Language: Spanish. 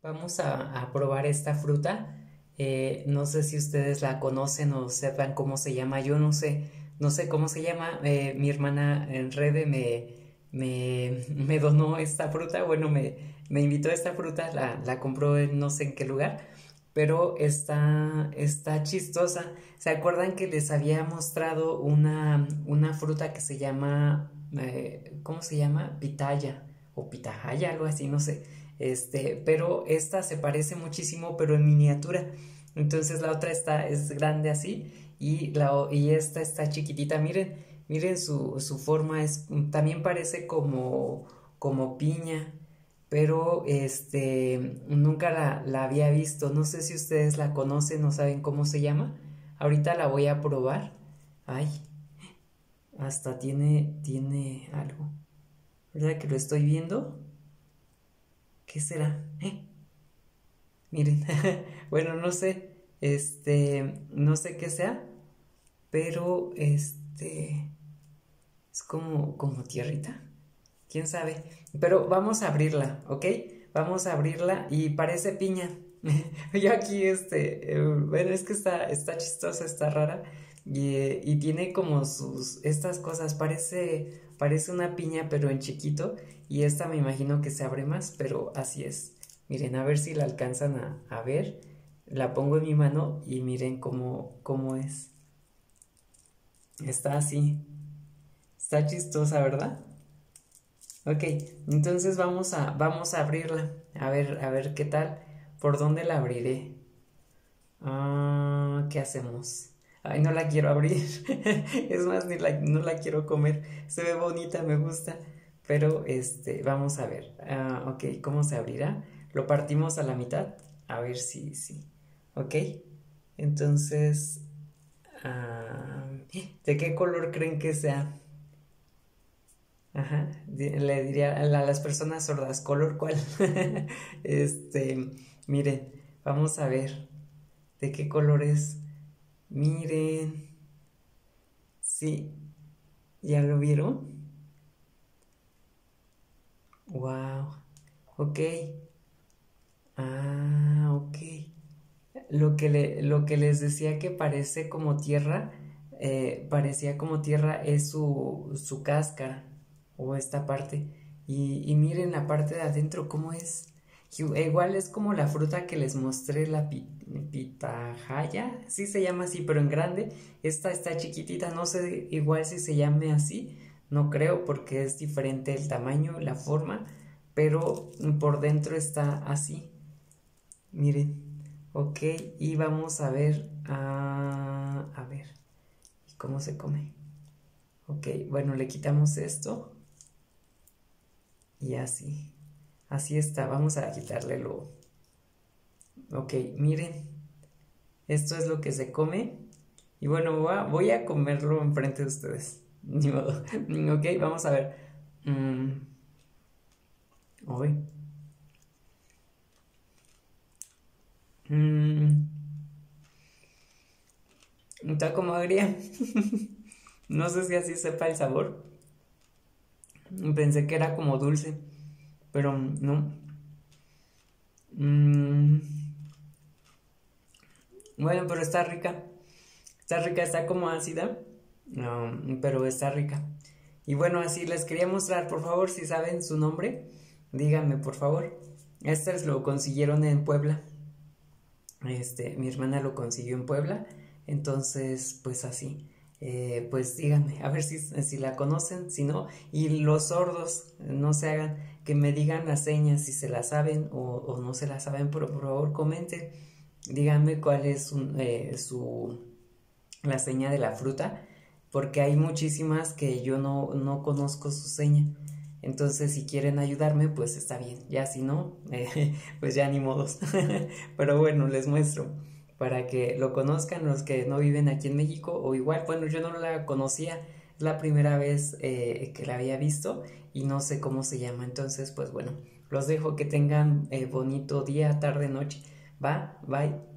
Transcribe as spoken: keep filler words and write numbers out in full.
Vamos a, a probar esta fruta. Eh, no sé si ustedes la conocen o sepan cómo se llama. Yo no sé, no sé cómo se llama. Eh, mi hermana en Rede me, me, me donó esta fruta. Bueno, me, me invitó a esta fruta. La, la compró en no sé en qué lugar. Pero está, está chistosa. ¿Se acuerdan que les había mostrado una, una fruta que se llama, eh, ¿cómo se llama? Pitaya o pitahaya, algo así, no sé. Este, pero esta se parece muchísimo, pero en miniatura. Entonces la otra está, es grande así y, la, y esta está chiquitita. Miren, miren su, su forma, es, también parece como, como piña, pero este, nunca la, la había visto. No sé si ustedes la conocen o saben cómo se llama. Ahorita la voy a probar. Ay, hasta tiene, tiene algo. ¿Verdad que lo estoy viendo? ¿Qué será? ¿Eh? Miren, bueno, no sé, este, no sé qué sea, pero este, es como, como tierrita, quién sabe. Pero vamos a abrirla, ¿ok? Vamos a abrirla y parece piña. Yo aquí, este, eh, bueno, es que está, está chistosa, está rara y, eh, y tiene como sus, estas cosas, parece, parece una piña, pero en chiquito y esta me imagino que se abre más, pero así es. Miren, a ver si la alcanzan a, a ver. La pongo en mi mano y miren cómo, cómo es. Está así. Está chistosa, ¿verdad? Ok, entonces vamos a, vamos a abrirla. A ver, a ver qué tal. ¿Por dónde la abriré? Ah, ¿qué hacemos? Ay, no la quiero abrir. Es más, ni la, no la quiero comer. Se ve bonita, me gusta. Pero, este, vamos a ver. Ah, ok, ¿cómo se abrirá? Lo partimos a la mitad. A ver si, sí. Ok, entonces, ah, ¿de qué color creen que sea? Ajá, le diría a las personas sordas, ¿color cuál? Este, miren, vamos a ver de qué color es. Miren, sí, ¿ya lo vieron? Wow, ok, ah, ok. Lo que, le, lo que les decía que parece como tierra, eh, parecía como tierra es su, su cáscara o esta parte. Y, y miren la parte de adentro cómo es. Igual es como la fruta que les mostré, la pi, pitahaya, sí se llama así, pero en grande. Esta está chiquitita, no sé igual si se llame así, no creo porque es diferente el tamaño, la forma, pero por dentro está así. Miren, ok, y vamos a ver, ah, a ver, ¿cómo se come? Ok, bueno, le quitamos esto y así, así está, vamos a quitarle lo, ok, miren, esto es lo que se come y bueno, voy a, voy a comerlo enfrente de ustedes, ni modo, ok, vamos a ver, mm, hoy, mm, está como agria, no sé si así sepa el sabor, pensé que era como dulce, pero no. Mm, bueno, pero está rica. Está rica, está como ácida. No, pero está rica. Y bueno, así les quería mostrar, por favor, si saben su nombre, díganme, por favor. Este lo consiguieron en Puebla. Este, mi hermana lo consiguió en Puebla. Entonces, pues así. Eh, pues díganme, a ver si, si la conocen, si no. Y los sordos, no se hagan, que me digan las señas, si se las saben o, o no se las saben, pero por favor comenten. Díganme cuál es un, eh, su, la seña de la fruta, porque hay muchísimas que yo no, no conozco su seña. Entonces, si quieren ayudarme, pues está bien. Ya si no, eh, pues ya ni modos. Pero bueno, les muestro para que lo conozcan los que no viven aquí en México. O igual, bueno, yo no la conocía. Es la primera vez eh, que la había visto y no sé cómo se llama. Entonces, pues bueno, los dejo que tengan eh, bonito día, tarde, noche. Va, bye.